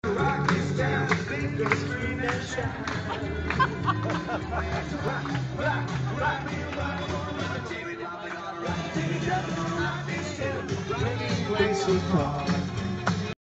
Rock this town, think and scream and shout. Rock, rock, rock me, rock, rock, take me, rock me, rock, take me, rock this town, making places apart.